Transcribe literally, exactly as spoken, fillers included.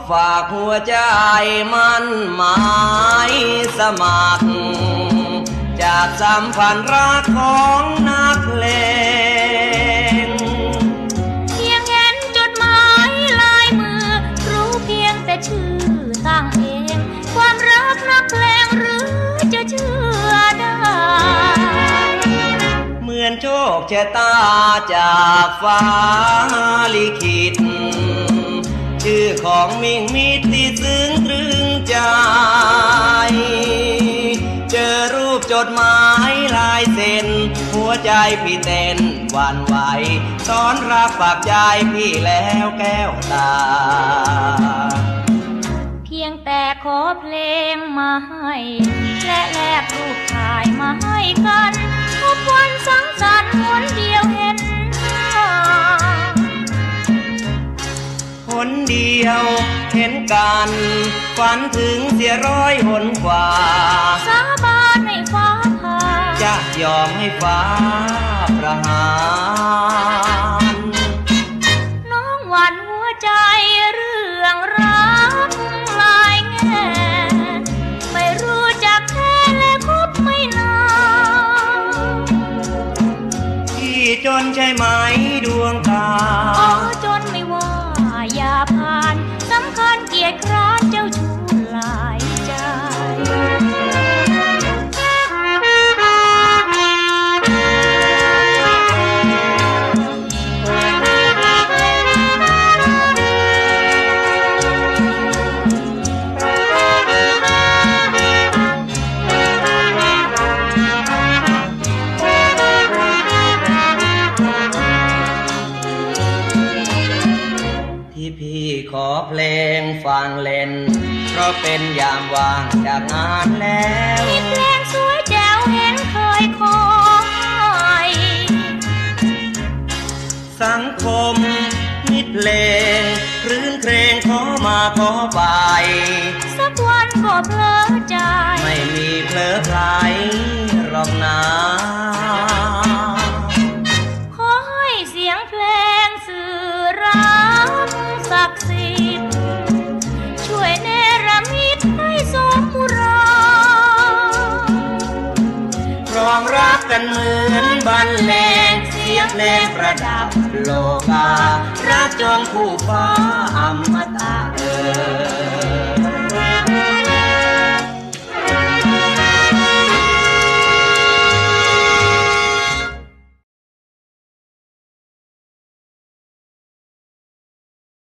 ฝากหัวใจมันหมายสมัครจากสัมพันธ์รักของนักเลงเพียงเห็นจดหมายลายมือรู้เพียงแต่ชื่อตั้งเองความรักนักเลงหรือจะเชื่อได้เหมือนโชคชะตาจากฟ้าลิขิตชื่อของมิ่งมิตรที่ซึ้งตรึงใจเจอรูปจดหมายลายเซ็นหัวใจพี่เต้นหวั่นไหวซ้อนรักฝากใจพี่แล้วแก้วตาเพียงแต่ขอเพลงมาให้และแลกรูปถ่ายมาให้กันพบวันสังสรรค์หนเดียวเห็นหนเดียวเห็นกันฝันถึงเสียร้อยหนกว่าสาบานให้ฟ้าผ่าจะยอมให้ฟ้าประหารน้องหวั่นหัวใจเรื่องรักลายแง่ไม่รู้จักแท้และคบไม่นานที่จนใช่ไหมดวงตาอ๋อจนไม่ว่าอย่าผ่านสำคัญเกียรติคร้านเจ้าชู้หลายใจพี่ขอเพลงฟังเล่นเพราะเป็นยามว่างจากงานแล้วมีเพลงสวยแจ๋วเห็นเคยคอยสังคมมิตรเพลงคลื่นเพลงขอมาขอไปสักวันก็เพลอใจไม่มีเพลอไพลหรอกนะขอให้เสียงเพลงสื่อรักศักดิ์สิทธิ์ช่วยเนรมิตให้สมมุราครองรักกันเหมือนบรรเลงเสียงเพลงประดับโลการักจงคู่ฟ้าอมตะเอ่ย